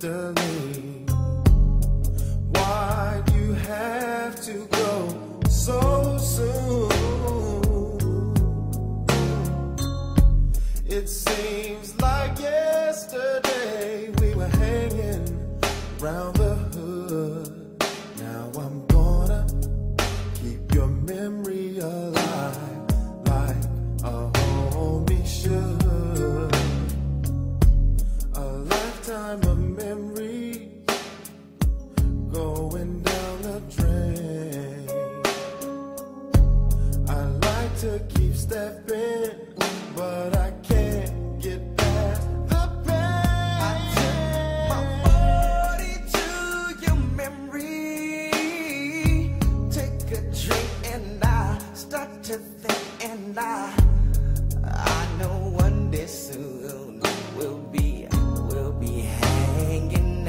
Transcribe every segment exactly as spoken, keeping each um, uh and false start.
hastily. Why'd you have to go so soon? It seems like yesterday we were hanging around the hood. Now I'm gonna keep your memory alive like a homie should. A lifetime of memories going down the drain. I like to keep stepping, but I can't get past the pain. I take my body to your memory. Take a drink and I start to think, and I I know one day soon we'll be we'll be hanging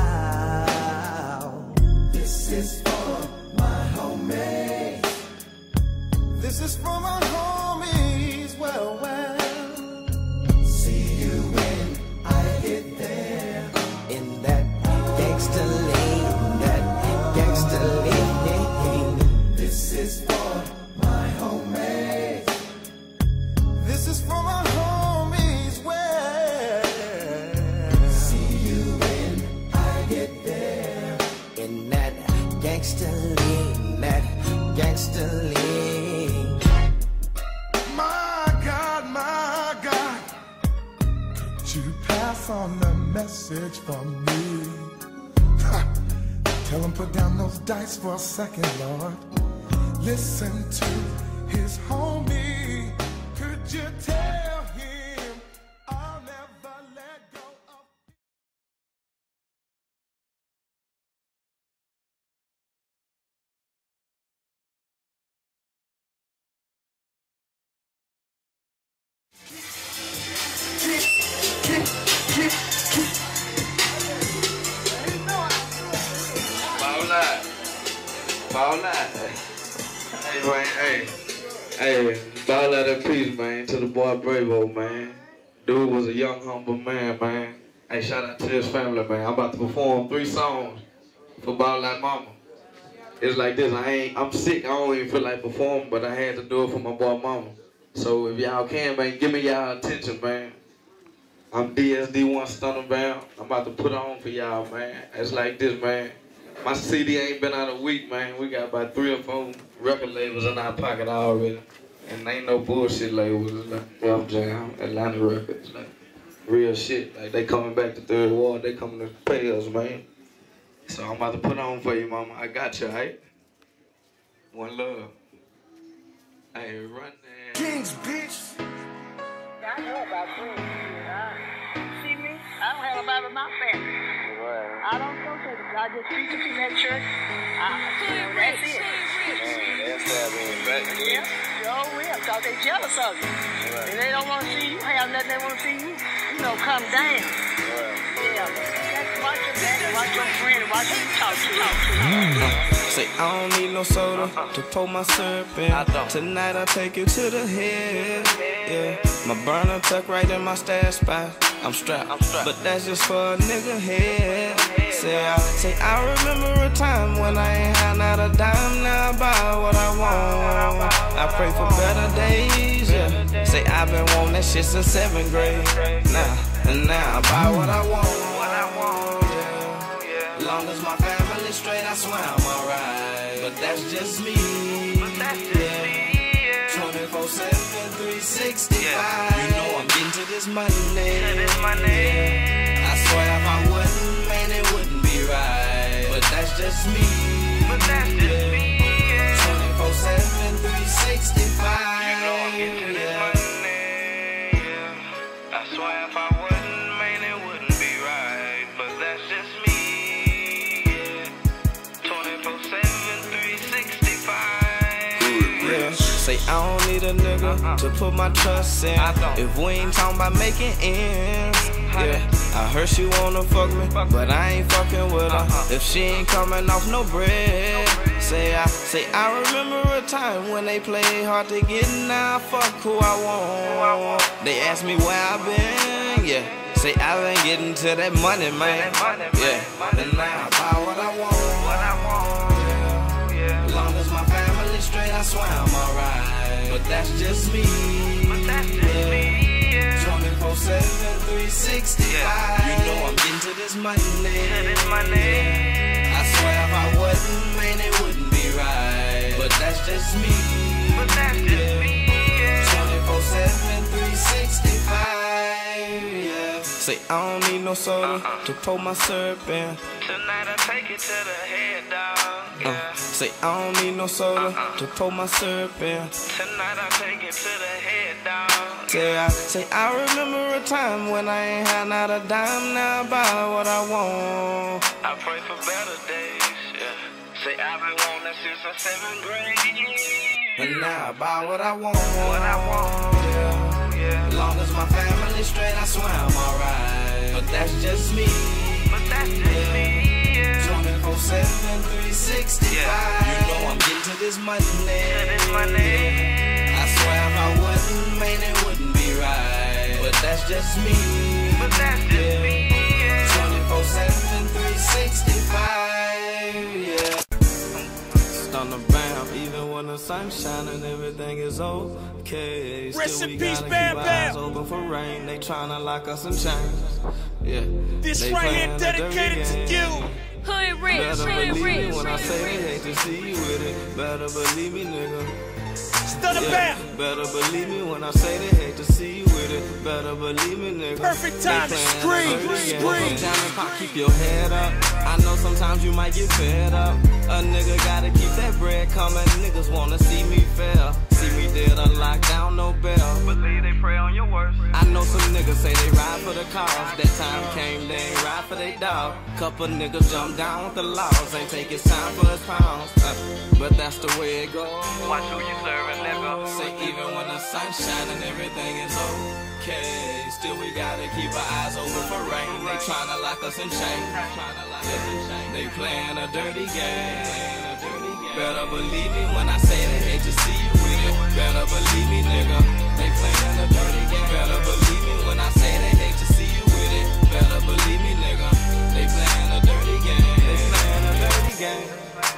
out. This is for my homies. This is for my homies. Well, well. See you when I get there. In that gangster lane, that gangster lane. This is for my homies. This is for my homies. Well, see you when I get there. In that gangster lane, that gangster lane. My God, my God, could you pass on the message for me? Ha. Tell him put down those dice for a second, Lord. Listen to his homie. Could you tell him I'll never let go of... Ball out. Ball out. Hey, man, hey. Hey, ball out in peace, man, to the boy Bravo, man. Dude was a young, humble man, man. Hey, shout out to his family, man. I'm about to perform three songs for Ball Out Mama. It's like this, I ain't, I'm sick, I don't even feel like performing, but I had to do it for my boy Mama. So if y'all can, man, give me y'all attention, man. I'm D S D one Stunner Bound. I'm about to put on for y'all, man. It's like this, man. My C D ain't been out a week, man. We got about three or four record labels in our pocket already. And ain't no bullshit labels. It's like Rough Jam, Atlanta Records, like real shit. Like they coming back to Third Ward, they coming to pay us, man. So I'm about to put on for you, mama. I got you, right? One love. Hey, run there. Kings, bitch. I know about Queens. Uh, see me? I don't have a Bible in my family. Right. I don't go to the I just preach in that church. I, you know, that's it. Man, that's that being back Yeah, sure will, because they jealous of you. Right. And they don't want to see you have nothing, they want to see you, you know, come down. Right. Yeah, just watch your daddy, watch your friend, watch who you talk to. Talk to. Say I don't need no soda to pour my syrup in. Tonight I take you to the head. Yeah, my burner tucked right in my stash spot. I'm strapped, but that's just for a nigga head. Say I, say I remember a time when I ain't had not a dime. Now I buy what I want. I pray for better days. Yeah, say I've been wanting that shit since seventh grade. Now and now I buy what I want. What I want. Yeah, long as my family straight, I swear I'm alright. But that's just me. But that's just me. twenty-four seven, three sixty-five. You know I'm getting to this money. I swear if I wouldn't, man, it wouldn't be right. But that's just me. But that's just me. twenty-four seven, three sixty-five. You know I'm getting to this money. Yeah. I swear if I wouldn't, man, it wouldn't be right. But that's just me. Yeah. twenty-four seven, three sixty-five. Yeah. Say I don't need a nigga to put my trust in. If we ain't talking about making ends. Yeah, I heard she wanna fuck me, but I ain't fucking with her. If she ain't coming off no bread. Say I, say I remember a time when they played hard to get. Now I fuck who I want. They ask me where I been, yeah. Say I've been getting to that money, man. Yeah, and now I buy what I want. Yeah, as long as my family's straight, I swear I'm alright. But that's just me. Yeah. twenty-four seven, three sixty-five. You know I'm getting to this money. I swear if I wasn't, man, it wouldn't be right. But that's just me. twenty-four seven, three sixty-five. Yeah. Say I don't need no soda uh-uh. to pour my syrup in. Tonight I take it to the head, dog. Yeah. Uh, say I don't need no soda uh-uh. to pour my syrup in. Tonight I take it to the head, dog. Say I, say I remember a time when I ain't had not a dime. Now I buy what I want. I pray for better days. Yeah. Say I've been wanting since I'm seventh grade. And now I buy what I want. What I want. Yeah. Yeah. As long as my family's straight, I swear I'm alright. But that's just me. But that's just me. twenty-four seven, three sixty-five. Yeah. You know I'm getting to this money. To this money. I swear if I wasn't, man, it wouldn't be right. But that's just me. But that's just yeah. me. Yeah. twenty-four seven, three sixty-five. Yeah. On the bam, even when the sun's shining, everything is okay. Still Rest we in peace, gotta Bam keep Bam. eyes open for rain. They tryna lock us in chains. Yeah. This They right here playing a dedicated dirty to game. you. Hood rich, Better hood believe me rich. when I say they hate to see you with it. Better believe me, nigga. Stunner Yeah. Bam. Better believe me when I say they hate to see you with it. Better believe me, nigga. Perfect time to scream, scream. Diamond pop, keep your head up. I know sometimes you might get fed up. A nigga gotta keep that bread coming. Niggas wanna see me fail. See me dead, unlocked down, no bail. Believe they pray on your worst. I know some niggas say they ride for the cause. That time came, they ain't ride for they dog. Couple niggas jump down with the laws. Ain't take his time for his pounds. Uh, but that's the way it goes. Watch who you serving, nigga. Say even when the sun's shining, everything is okay. Still we gotta keep our eyes open for rain. They tryna lock us in chains. They playing a dirty game. Better believe me when I say they hate to see you with it. Better believe me, nigga. They playing a dirty game. Better believe me when I say they hate to see you with it. Better believe me, nigga. They playing a dirty game. They playing a dirty game.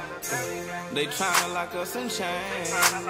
They tryna lock us in chains.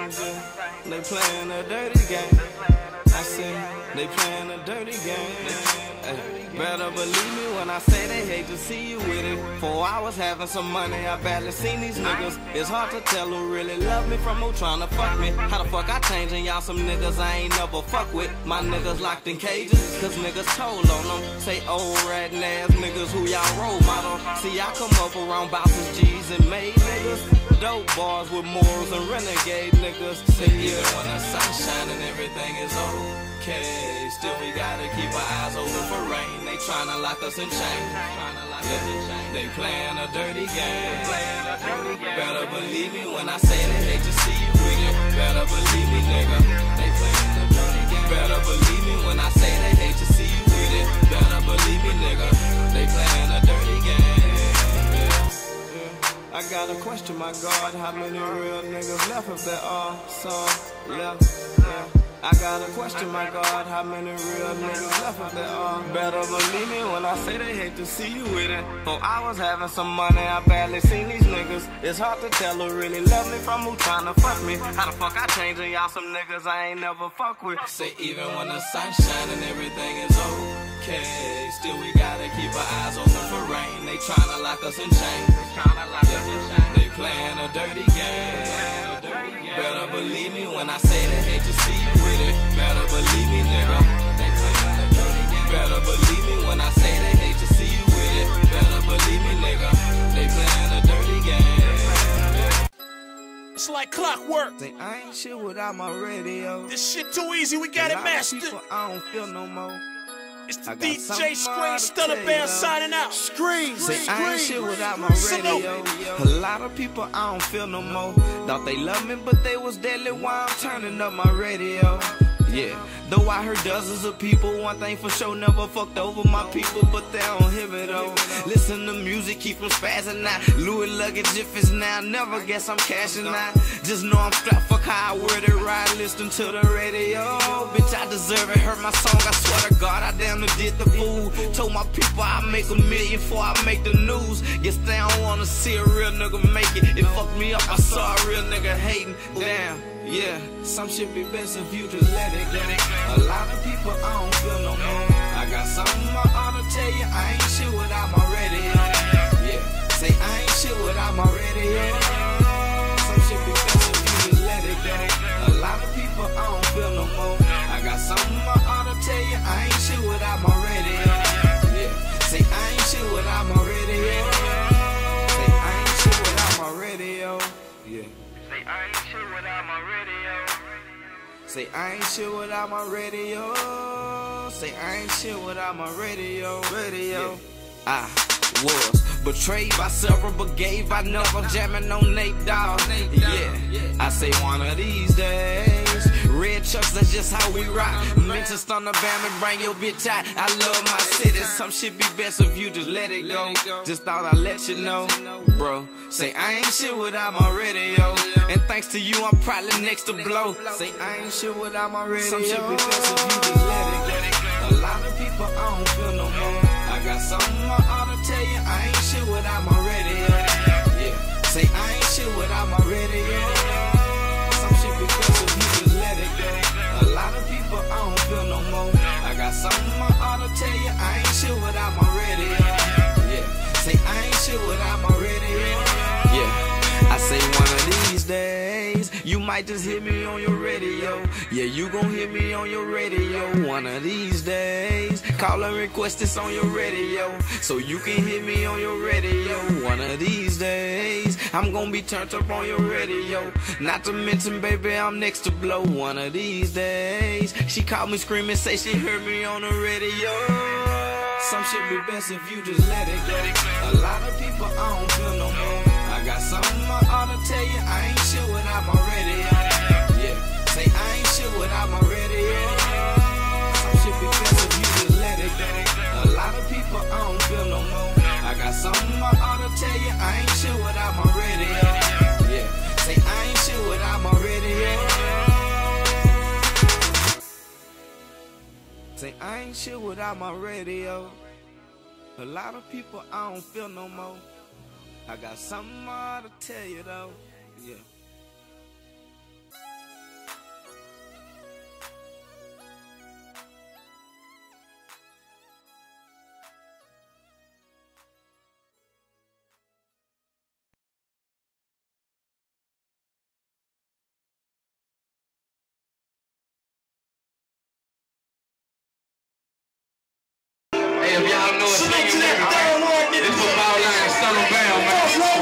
They playing a dirty game. I say they playing a dirty game. Ay, better believe me when I say they hate to see you with it. Four hours having some money, I barely seen these niggas. It's hard to tell who really love me from who tryna fuck me. How the fuck I changing y'all some niggas I ain't never fuck with. My niggas locked in cages, cause niggas told on them. Say old ratting ass niggas who y'all role model. See I come up around bouncing G's and made niggas. Dope bars with morals and renegade niggas. Say even when the sun's shining, everything is okay. Still we gotta keep our eyes open for rain. They tryna lock us in chains. Yeah. They playing a dirty game. Better believe me when I say they hate to see you with it. Better believe me, nigga. They playing a dirty game. Better believe me when I say they hate to see you with it. Better believe me, nigga. They playing a dirty game. I gotta question my God, how many real niggas left if there are some left, yeah. I gotta question my God, how many real niggas left if there are. Better believe me when I say they hate to see you with it. For hours having some money, I barely seen these niggas. It's hard to tell who really love me from who tryna fuck me. How the fuck I changing y'all some niggas I ain't never fuck with. Say even when the sun's shining, everything is okay. Still we gotta keep our eyes open for rain. They tryna lock us in chains. They playing a dirty game. Better believe me when I say they hate to see you with it. Better believe me, nigga. They playing a dirty game. Better believe me when I say they hate to see you with it. Better believe me, nigga. They playing a dirty game. It's like clockwork. Say I ain't shit without my radio. This shit too easy, we got it mastered. People, I don't feel no more. It's the D J Screen Stunner Band signing out. Scream, Say I ain't shit without my radio. A lot of people I don't feel no more. Thought they loved me, but they was deadly while I'm turning up my radio. Yeah, though I heard dozens of people, one thing for sure, never fucked over my people, but they don't hear me though. Listen to music, keep them spazzing out. Louis luggage if it's now, never guess I'm cashing out. Just know I'm strapped, fuck how I word it right, listen to the radio. Bitch, I deserve it, heard my song, I swear to God, I damn near did the fool. Told my people I'll make a million before I make the news. Guess they don't wanna see a real nigga make it. It fucked me up, I saw a real nigga hating. Damn. Yeah, some shit be best if you just let it go. A lot of people I don't feel no more. I got something I ought to tell you. I ain't shit without my radio. Yeah, say I ain't shit without my radio. Some shit be best if you just let it go. A lot of people I don't feel no more. I got something I ought to tell you. I ain't shit without my radio. Yeah, say I ain't shit without my radio. Say I ain't shit without my radio. Yeah. Say I ain't shit without my radio. Say I ain't shit without my radio. Say I ain't shit without my radio. Radio. Yeah. I was betrayed by several, but gave I never jamming on Nate Dogg. Yeah. I say one of these days. Red Chucks, that's just how we rock. Manchester on the band and bring your bitch out. I love my city. Some shit be best if you just let it go. Just thought I'd let you know, bro. Say I ain't shit without my radio. And thanks to you, I'm probably next to blow. Say I ain't shit without my radio. Some shit be best if you just let it go. A lot of people I don't feel no more. I got something I ought to tell you. I ain't shit without my radio. Yeah. Say I ain't shit without my radio. Some shit be best if you just let it go. A lot of people I don't feel no more. I got something I ought to tell you. I ain't shit without my radio. Yeah. Say I ain't shit without my radio. Yeah. I say one of these days, you might just hear me on your radio. Yeah, you gon' hear me on your radio. One of these days, call and request this on your radio, so you can hear me on your radio. One of these days, I'm gon' be turned up on your radio. Not to mention, baby, I'm next to blow. One of these days, she called me screaming, say she heard me on the radio. Some shit be best if you just let it go. A lot of people I don't feel no more. I got something I ought to tell you. I ain't shit without my radio. Yeah, say I ain't shit without my radio. Some shit be best if you just let it go. A lot of people I don't feel no more. I got something I ought to tell you. I ain't shit without my radio. Yeah, say I ain't shit without my radio. Say I ain't shit without my radio. A lot of people I don't feel no more. I got something more to tell you though. Yeah. Hey, if y'all know it's singing everything, it's for Bowline, Son of Bell, man.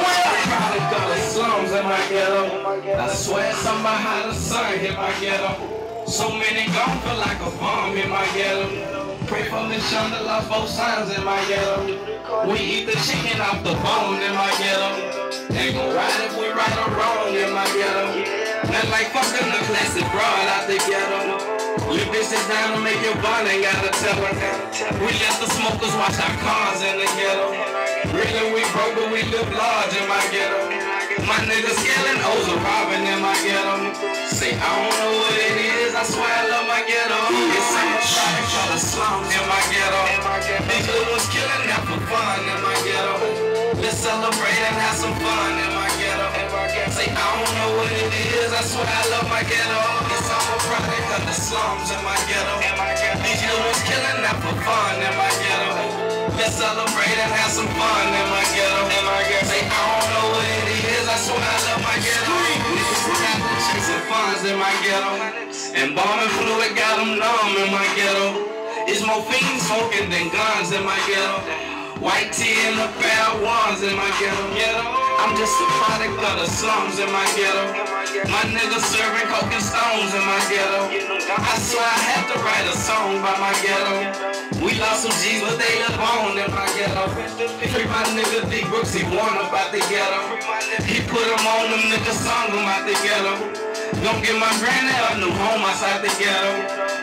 Product of the slums in my ghetto. I swear somebody had a son in my ghetto. So many gone feel like a bomb in my ghetto. Pray for Miss Shonda, lost both sons in my ghetto. We eat the chicken off the bone in my ghetto. Ain't gon' ride if we right or wrong in my ghetto. Not like fucking the classic broad out the ghetto. You bitches down to make your bond, ain't gotta tell her. We let the smokers watch our cars in the ghetto. Really we broke, but we live large in my ghetto. My niggas killing O's are robbing in my ghetto. Say I don't know what it is, I swear I love my ghetto. It's some product for the slums in my ghetto. These little ones killing that for fun in my ghetto. Let's celebrate and have some fun in my ghetto. Say I don't know what it is, I swear I love my ghetto. It's all a product of the slums in my ghetto. These little ones killing that for fun in my ghetto. Let's celebrate and have some fun in my ghetto. Say I don't know what it is, I swear I love my ghetto. Niggas got the chasing funds in my ghetto. And bombing fluid got them numb in my ghetto. It's more fiends smoking than guns in my ghetto. White tea and the bad ones in my ghetto. I'm just a product of the slums in my ghetto. My niggas serving coke and stones in my ghetto. I swear I had to write a song by my ghetto. We lost some G's, but they live on in my ghetto. Free my nigga D Brooks, he warned about the ghetto. He put him on them niggas, song him out the ghetto. Don't get my granny a new home outside the ghetto.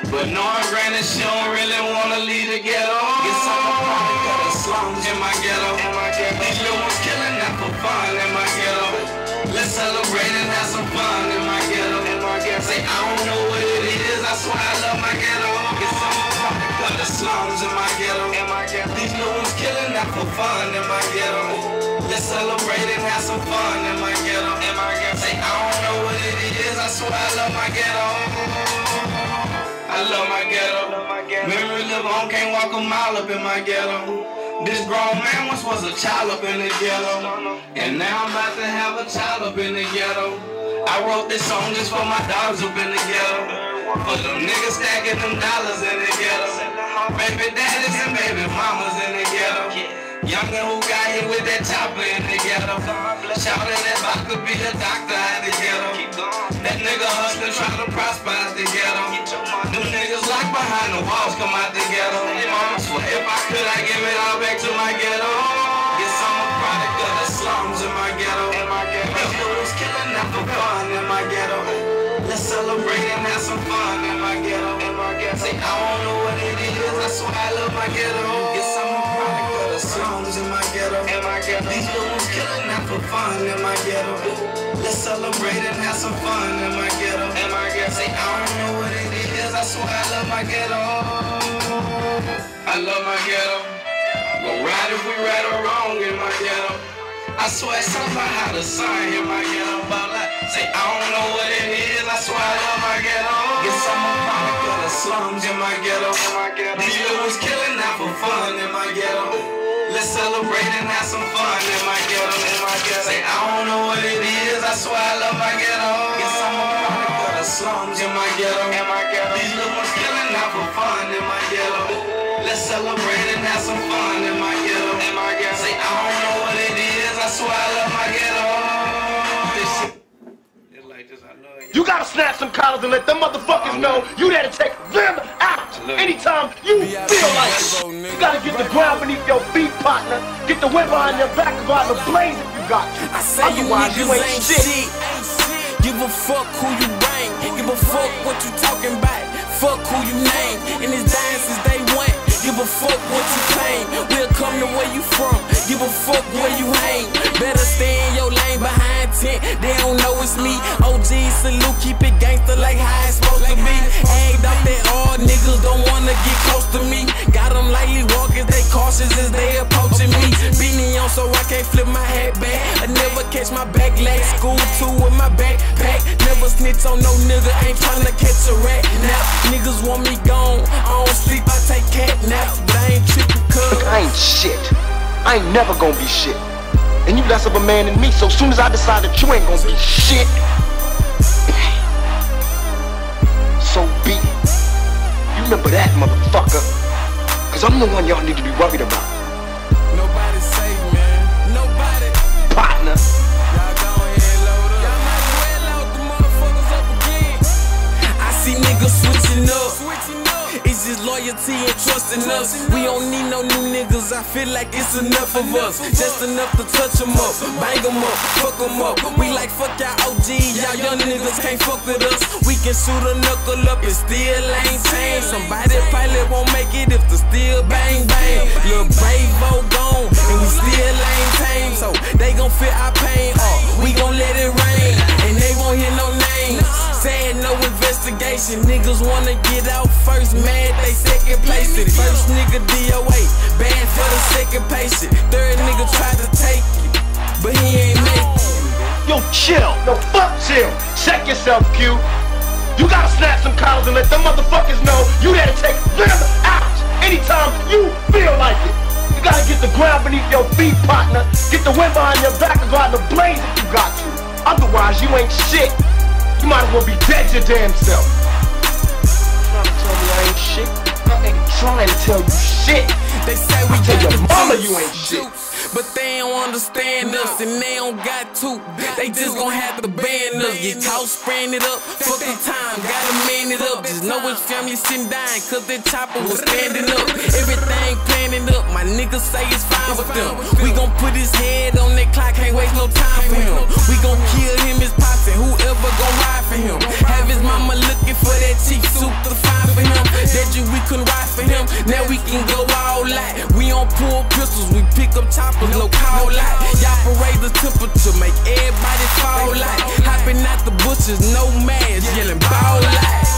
But knowing granted she don't really wanna leave the ghetto. Guess I'm a product of the slums in my ghetto. These little ones killing that for fun in my ghetto. Let's celebrate and have some fun in my ghetto. Say I don't know what it is, I swear I love my ghetto. Guess I'm a product of the slums in my ghetto. These little ones killing that for fun in my ghetto. Let's celebrate and have some fun in my ghetto. Say I don't know what it is, I swear I love my ghetto. I love my ghetto. Memory live on, can't walk a mile up in my ghetto. This grown man once was a child up in the ghetto, and now I'm about to have a child up in the ghetto. I wrote this song just for my dogs up in the ghetto, for them niggas stacking them dollars in the ghetto, baby daddies and baby mamas in the ghetto, youngin' who got hit with that chopper in the ghetto, shouting that I could be a doctor at the ghetto, that nigga hustling trying to prosper at the ghetto, them niggas locked behind the walls come out the ghetto. I swear if I could I give it all back to my ghetto. Guess I'm a product of the slums in my ghetto. These dudes killing that for fun in my ghetto. Let's celebrate and have some fun in my ghetto. Say I don't know what it is, I swear I love my ghetto. Guess I'm a product of the slums in my ghetto. These dudes killing that for fun in my ghetto. Let's celebrate and have some fun in my ghetto. Say I don't know what it is, I swear I love my ghetto. I love my ghetto. Go right if we right or wrong in my ghetto. I swear something about how the sun in my ghetto. But like, say I don't know what it is, I swear I love my ghetto. Guess I'm a product of the slums in my ghetto. These little killing that for fun in my ghetto. Let's celebrate and have some fun in my ghetto. Say I don't know what it is, I swear I love my ghetto. Guess I'm a product of the slums in my ghetto. These little ones killing out for fun in my ghetto. Let's celebrate and have some fun in my ghetto. Say I don't know what it is, I swear I love my ghetto. You gotta snap some collars and let them motherfuckers know you there to take them out anytime you feel like it. You gotta get the ground beneath your feet, partner. Get the wind behind your back and go out the blaze if you got to. I say Otherwise, you, you ain't, ain't shit. shit. Give a fuck who you bang. Give a fuck what you talking about. Fuck who you name. In this dance since day one. Give a fuck what you claim. We'll come to where you from. Give a fuck where you hang. Better stay in your lane behind tent. They don't know it's me. O G salute, keep it gangster like how it's supposed to be. Egged up that all niggas don't wanna get close to me. Got them lightly walking, they cautious as they approaching me. Beanie on so I can't flip my hat back. I never catch my back leg. School two with my backpack. Never snitch on no nigga, ain't tryna catch a rat. Now niggas want me gone. I don't sleep, I take cat naps, but I ain't tripping cuz I ain't shit. I ain't never gonna be shit. And you less of a man than me, so soon as I decide that you ain't gonna be shit, so be it. You remember that, motherfucker. Cause I'm the one y'all need to be worried about. Nobody's safe, man. Nobody. Partner. Y'all go ahead and load up. Y'all might as well load the motherfuckers up again. I see niggas switching up. Switching up. It's just loyalty and trust in us. We don't need no new niggas, I feel like it's enough of us. Just enough to touch them up, bang them up, fuck them up. We like fuck y'all O G, y'all young niggas can't fuck with us. We can shoot a knuckle up and still ain't change. Somebody probably won't make it if the steel bang bang. Lil' Bravo gone and we still ain't tame. So they gon' feel our pain, oh, we gon' let it rain. And they won't hear no names, said no investigation. Niggas wanna get out first, mad they second place it. First nigga D O A, bad for the second patient. Third nigga tried to take it, but he ain't make it. Yo, chill. Yo, fuck chill. Check yourself, Q. You gotta snap some collars and let them motherfuckers know you there to take them out anytime you feel like it. You gotta get the ground beneath your feet, partner. Get the wind behind your back and go out the blaze if you got to. Otherwise, you ain't shit. You might as well be dead your damn self. Trying to tell me I ain't shit? I ain't trying to tell you shit. They say we tell your got mama the you ain't shit. but they don't understand us and they don't got to. They just gon' have to ban us. Get caught spraying it up, fuck the time, gotta man it up. Just know his family sitting dying cause their chopper was standing up. Everything planning up, my niggas say it's fine with them. We gon' put his head on that clock, can't waste no time for him. We gon' kill him, his pops, and whoever gon' ride for him. Have his mama looking for that cheap soup to find for him. you we couldn't ride for him. Now we can go all out. We don't pull pistols, we pick up choppers, no call out. Y'all parade the temperature, make everybody fall out. Hopping out the bushes, no mask, yelling ball out.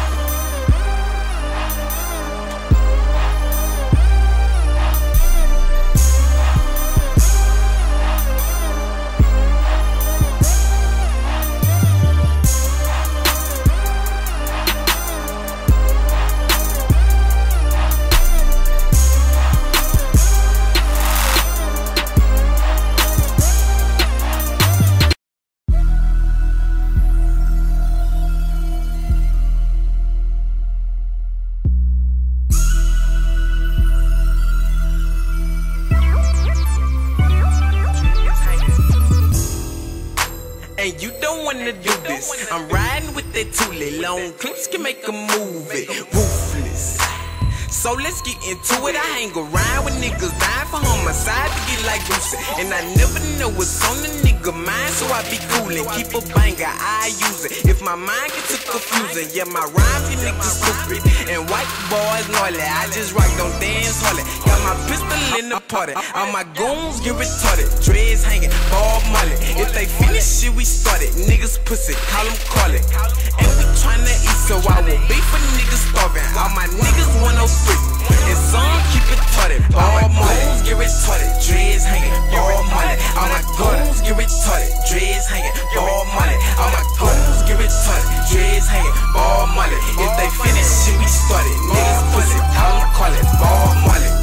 And you don't wanna do this. I'm riding with that Thule. Long clips can make a movie. Ruthless. So let's get into it. I hang around with niggas dying for homicide to get like Bruce. And I never know what's on the nigga mind, so I be coolin'. Keep a banger, I use it. If my mind gets too confusing, yeah, my rhymes get niggas stupid. And white boys gnarly, I just rock, don't dance hardly. Got my pistol in the party, all my goons get retarded. Dreads hanging, ball mullet. If they finish shit, we started. Niggas pussy, call them call it. And we tryna eat, so I will beef for niggas starving. All my niggas one oh three. And some keep it tutted. Ball goons get retarded. Dreads hanging, ball mullet. All my goons get retarded. Dreads hanging, ball mullet. All my goons get retarded. Dreads hanging, ball mullet. If they finish shit, we started. Niggas pussy, call them call it. Ball mullet.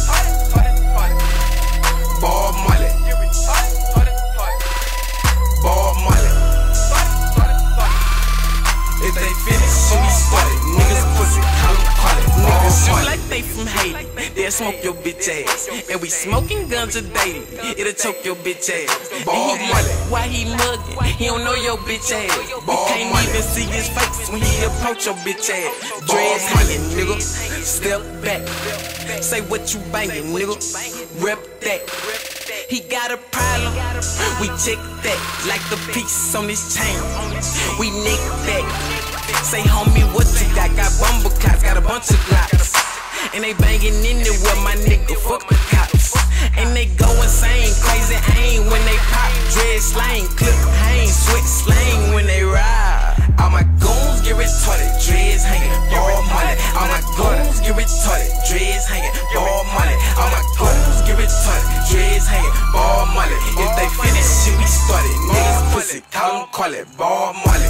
Ball mullet. Ball mullet. If they finish shit, we started. Niggas pussy, call them call it. Niggas shoot like they from Haiti. They'll smoke your bitch ass. And we smoking guns daily. It'll choke your bitch ass. And he mullet. Why he mugging? He don't know your bitch ass. You can't even see his face when he approach your bitch ass. Dreads hanging, nigga. Step back. Say what you banging, nigga. Rep that. He got a problem. We check that. Like the piece on his chain. We nick that. Say homie, what you got? Got bumble clots, got a bunch of glocks. And they banging in there with my nigga, fuck the cops. And they go insane, crazy aim when they pop. Dread slang, clip hang, sweat slang when they ride. All my goons get retarded, dreads hanging, ball mullet. All my goons get retarded, dreads hanging, ball mullet. All my goons get retarded, dreads hanging, ball mullet. If they finish shit, we started. Niggas pussy, call them call it, ball mullet.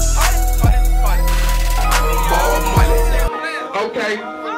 Ball mullet. Okay.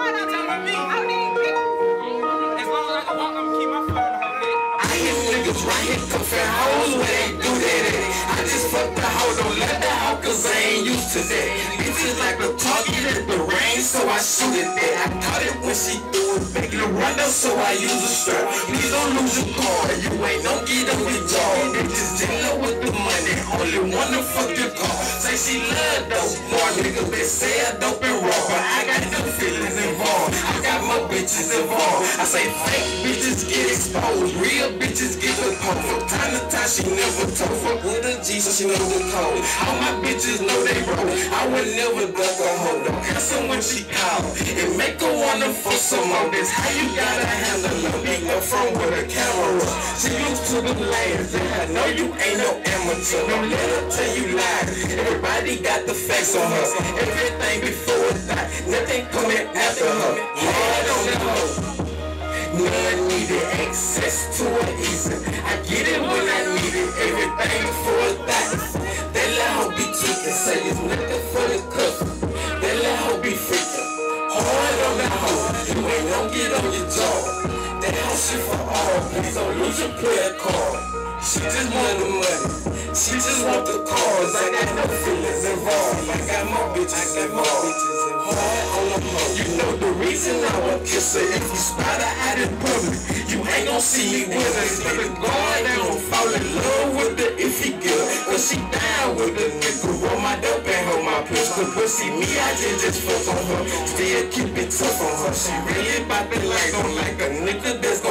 Right here, come fat hoes where they do that at. I just fuck the hoe, don't let the hoe, cause I ain't used to that. Bitches like a target at the range, so I shoot at that. I caught it when she threw it back in the rundown, so I use a strap. Please don't lose your car, you ain't don't get up with y'all. They just dealing with the money, only wanna fuck your car. Say she love dope, more niggas they say I dope and raw, but I got no feelings involved. I got my bitches involved. I say fake bitches get exposed, real bitches get the pole. From time to time she never told. Fuck with a G so she know the code. All my bitches know they roll. I would never duck a hoe. Don't cancel when she call. It make her wanna fuck some more. That's how you gotta handle her. Being up front with a camera. She used to the layers. I know you ain't no amateur. Don't let her tell you lies. Everybody got the facts on her. Everything before it died. Nothing coming after her. Hard on the hoe. None needed access to it easy. I get it when I need it. Everything before it dies. That let hoe be tweaking. Say it's nothing for the cuff. That let hoe be freaking. Hard on that hoe. You ain't gon' get on your jaw. That hoe shit for all. Please don't lose your player card. She just want the money. She just want the cars. I got no feelings involved. I got more bitches involved. Hard on the hoe. You know the reason I won't kiss her. If you spot her out in public, you ain't gon' see me with her. Instead of going down, fall in love with her if he good. Cause she down with the nigga. Roll my dope and hold my pistol. But see me, I just just fuck on her. Still keep it tough on her. She really bout the light on like a nigga that's gon' bluff on her.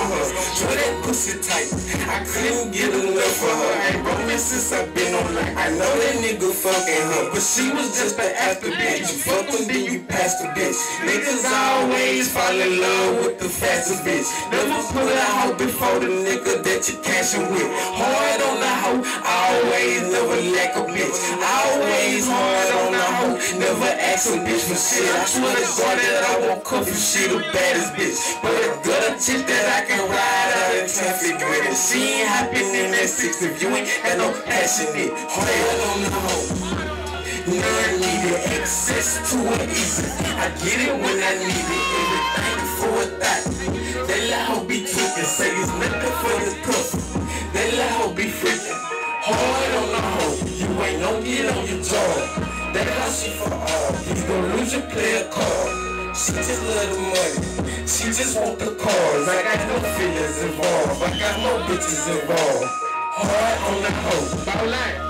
for her. Show that pussy tight, I couldn't get enough for her. I ain't broke since I been on life. I know that nigga fucking her, but she was just an after bitch. You fuck them, then you pass the bitch. Niggas always fall in love with the faster bitch. Never put a hoe before the nigga that you cashin' with. Hard on the hoe, always never lack a bitch. Always hard on the hoe, never ask a bitch for shit. I swear to God that I won't cuff you, she the baddest bitch. But a good chick that I can ride out in traffic with it. She ain't hopping in that six if you ain't got no passion in it. Hard on the hoe, none needed access to it easy. I get it when I need it, everything for a thought. That loud be tweaking, say it's nothing for the cuff. That loud be freaking, hard on the hoe. You ain't gon' get on your jaw. That how she for all. You gon' lose your player card. She just love the money. She just want the cars. I got no feelings involved. I got no bitches involved. Hard on the hoe. About life.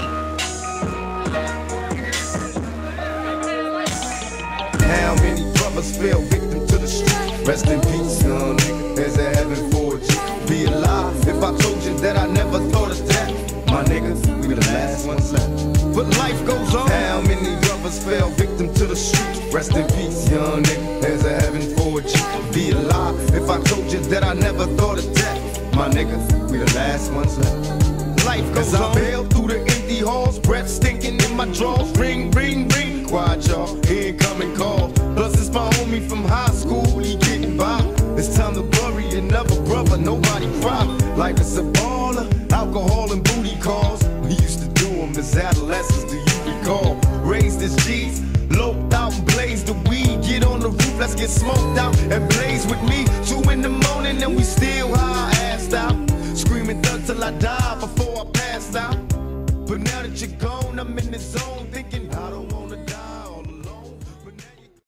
How many brothers fell victim to the street? Rest in peace, young nigga. There's a heaven for you. Be alive if I told you that I never thought of that. My niggas, we the last ones left. But life goes on. How many brothers fell victim to the streets? Rest in peace, young nigga. There's a heaven for you. Be alive if I told you that I never thought of death. My niggas, we the last ones left. Life goes on. As I bail through the empty halls, breath stinking in my drawers. Ring, ring, ring. Quiet, y'all. Incoming call. Plus it's my homie from high school. He getting by. It's time to bury another brother. Nobody cry. Life is a baller. Alcohol and booty calls. We used to do them as adolescents. Do you recall? Raised as G's. Loped out and blazed the weed. Get on the roof. Let's get smoked out and blaze with me. Two in the morning and we still high assed out. Screaming thug till I die.